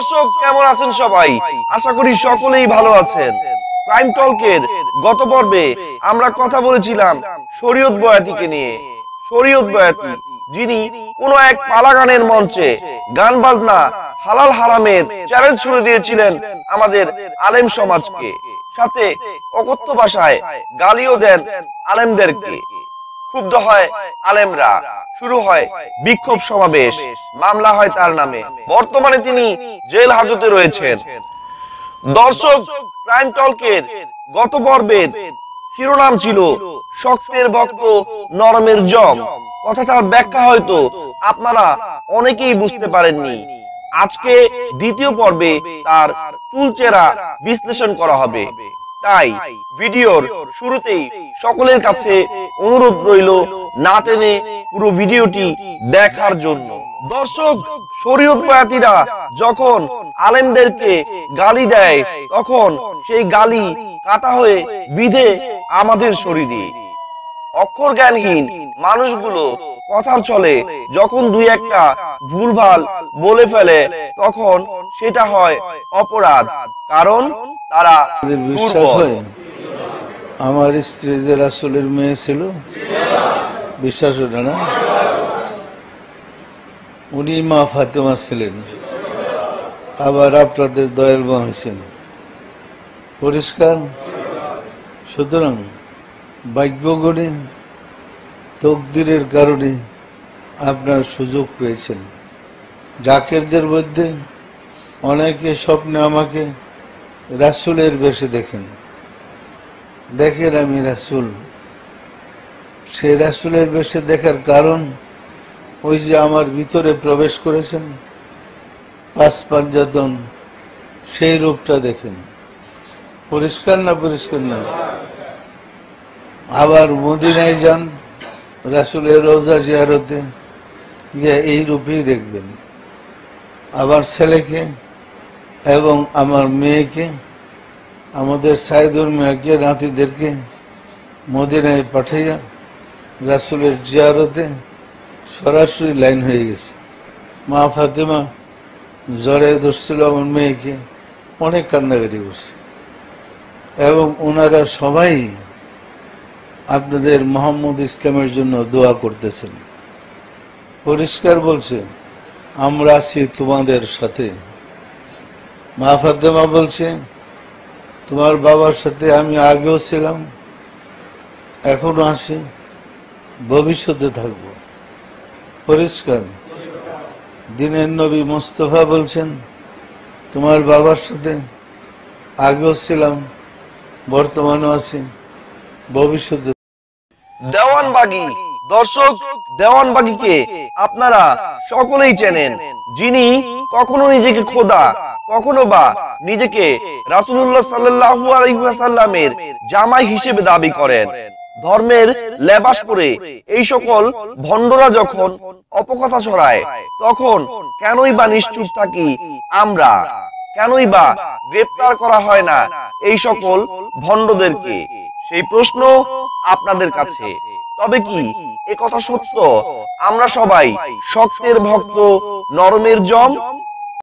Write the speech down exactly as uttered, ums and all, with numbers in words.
দর্শক কেমন আছেন সবাই? আশা করি সকলেই ভালো আছেন। ক্রাইম টলকের গত পর্বে আমরা কথা বলেছিলাম শরীয়ত বয়াতিকে নিয়ে। শরীয়ত বয়াতি যিনি কোনো এক পালা গানের মঞ্চে গান বাজনা হালাল হারামের চ্যালেঞ্জ ছুড়ে দিয়েছিলেন আমাদের আলেম সমাজকে, সাথে অকথ্য ভাষায় গালিও দেন আলেমদেরকে। ক্ষুব্ধ হয় আলেমরা, শুরু হয় বিক্ষোভ সমাবেশ, মামলা হয় তার নামে। বর্তমানে তিনি জেল হাজতে রয়েছেন। দর্শক, ক্রাইম টলকের গত পর্বের শিরোনাম ছিল শক্তের ভক্ত নরমের জম। কথাটার ব্যাখ্যা হয়তো আপনারা অনেকেই বুঝতে পারেননি। আজকে দ্বিতীয় পর্বে তার চুলচেরা বিশ্লেষণ করা হবে। তাই ভিডিওর শুরুতেই সকলের কাছে অনুরোধ রইল না টেনে পুরো ভিডিওটি দেখার জন্য। দর্শক, শরীয়ত বয়াতিরা যখন আলেমদেরকে গালি দেয় তখন সেই গালি কাটা হয়ে বিধে আমাদের শরীরে। অক্ষর জ্ঞানহীন মানুষগুলো কথার চলে যখন দুই একটা ভুলভাল বলে ফেলে তখন সেটা হয় অপরাধ, কারণ তারা দুর্বল। আমার স্ত্রী যে রাসূলের মেয়ে ছিল, বিশ্বাস ওটা না? উনি মা ফাতেমা ছিলেন, আবার আপনাদের দয়াল মা হয়েছেন। পরিষ্কার? সুতরাং ভাগ্য গণে তকদিরের কারণে আপনার সুযোগ পেয়েছেন। জাকেরদের মধ্যে অনেকে স্বপ্নে আমাকে রাসূলের বেশে দেখেন দেখেন আমি রাসূল। সে রাসূলের বেশে দেখার কারণ ওই যে আমার ভিতরে প্রবেশ করেছেন পাঁচ পাঞ্জাতন, সেই রূপটা দেখেন। পরিষ্কার না? পরিষ্কার না? আবার মদিনায় যান, রাসূলের রওজা জিয়ারতে গিয়ে এই রূপেই দেখবেন। আবার ছেলেকে এবং আমার মেয়েকে, আমাদের সাইদুর মেয়েকে, নাতিদেরকে মদিনায় পাঠাইয়া রাসূলের জিয়ারতে সরাসরি লাইন হয়ে গেছে। মা ফাতেমা জ্বরে ধরছিল আমার মেয়েকে, অনেক কান্নাকাটি করছে, এবং ওনারা সবাই আপনাদের মোহাম্মদ ইসলামের জন্য দোয়া করতেছেন। পরিষ্কার বলছে, আমরা আছি তোমাদের সাথে। মা ফাতেমা বলছে, তোমার বাবার সাথে আমি আগেও ছিলাম, এখনো আছি, ভবিষ্যতে থাকব। পরিষ্কার? দিনের নবী মুস্তাফা বলছেন, তোমার বাবার সাথে আগেও ছিলাম, বর্তমানেও আছি, ভবিষ্যতে। দেওয়ানবাগী। দর্শক, দেওয়ানবাগীকে আপনারা সকলেই চেনেন, যিনি কখনো নিজেকে খোদা, কখনো বা নিজেকে রাসূলুল্লাহ সাল্লাল্লাহু আলাইহি ওয়াসাল্লামের জামাই হিসেবে দাবি করেন। ধর্মের লেবাস পরে এই সকল ভণ্ডরা যখন অপকথা ছড়ায় তখন কেনই বা নিশ্চুপ থাকি আমরা? কেনই বা গ্রেফতার করা হয় না এই সকল ভণ্ডদেরকে? সেই প্রশ্ন আপনাদের কাছে। তবে কি এ কথা সত্য আমরা সবাই শক্তের ভক্ত নরমের জম?